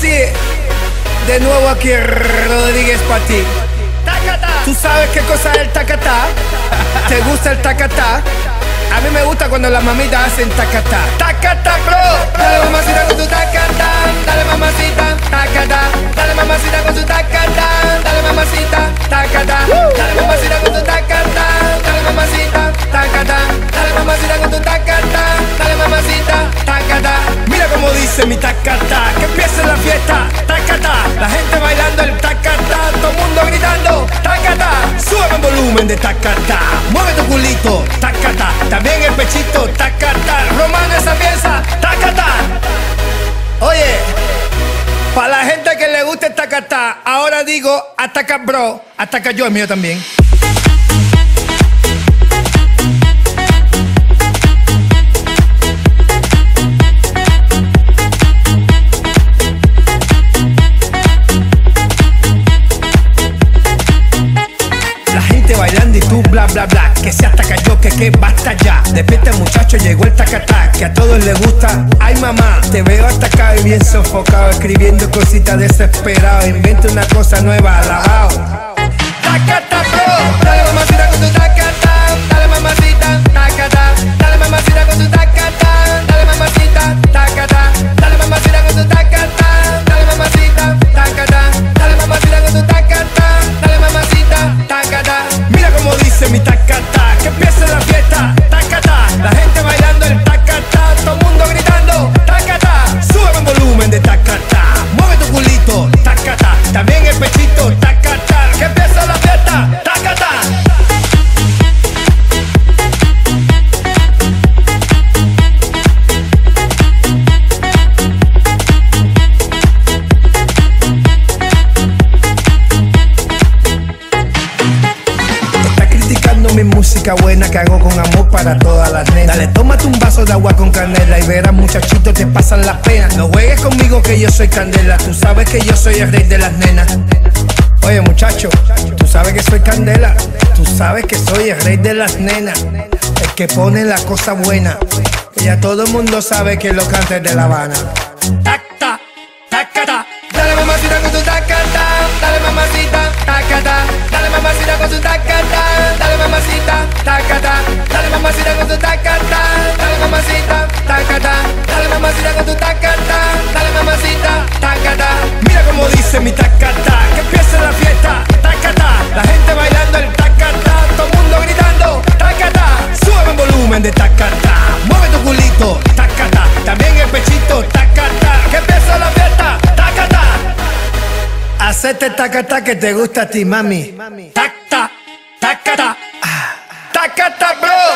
sí, de nuevo aquí Rodríguez para ti. ¿Tú sabes qué cosa es el tacatá? ¿Te gusta el tacatá? A mí me gusta cuando las mamitas hacen tacatá. Tacatá, bro. Dale mamacita con tu tacatá. Dale mamacita, tacatá. Dale mamacita con tu tacatá. Dale mamacita, tacatá. Dale mamacita con tu tacatá. Dale mamacita, tacatá. Dale mamacita con tu tacatá. Dale mamacita, tacatá. Mira cómo dice mi tacatá. Que empiece la fiesta, tacatá. La gente bailando el tacatá. Todo el mundo gritando, tacatá. Sube el volumen de tacatá. Mueve tu culito, tacatá. También el pechito, tacatá. Romano esa pieza, tacatá. Oye, para la gente que le guste el tacatá, ahora digo ataca bro, ataca yo, el mío también. Bailando y tú bla bla bla, que se ataca yo, que basta ya. Despierta muchacho, llegó el tacatá, que a todos les gusta. Ay mamá, te veo hasta acá y bien sofocado, escribiendo cositas desesperado. Inventa una cosa nueva, alabao. Tacatá bro, dale mamacita con tu tacatá. Dale mamacita, tacatá. Dale mamacita con tu tacatá. Dale mamacita, tacatá. Dale mamacita con tu tacatá. Dale mamacita, tacatá. Dale mamacita con tu tacatá. Dale mamacita, tacatá. Mira como dice mi tacatá, que empiece la fiesta, tacatá. La gente bailando el tacatá, todo el mundo gritando, tacatá. Sube el volumen de tacatá, mueve tu culito, tacatá. También el pechito, tacatá. Que empiece la fiesta, tacatá. Mi música buena que hago con amor para todas las nenas. Dale, tómate un vaso de agua con canela y verás muchachitos te pasan las penas. No juegues conmigo que yo soy candela, tú sabes que yo soy el rey de las nenas. Oye muchacho, tú sabes que soy candela, tú sabes que soy el rey de las nenas, el que pone la cosa buena. Y ya todo el mundo sabe que lo canta es de La Habana. Tacta, tacata. Dale mamacita con tu tacata. Dale mamacita, tacata. Dale mamacita con tu tacata. Dale mamacita, tacata. Dale mamacita con tu tacata. Dale mamacita, tacata. Dale mamacita con tu tacata. Dale mamacita, tacata. Mira como dice mi tacata, que empiece la fiesta, tacata. La gente bailando el tacata, todo el mundo gritando, tacata. Sube el volumen de tacata, mueve tu culito, tacata. También el pechito, tacata. Que empiece la fiesta, tacata. Hacete tacata que te gusta a ti, mami. Tacta, tacata, tacata, bro.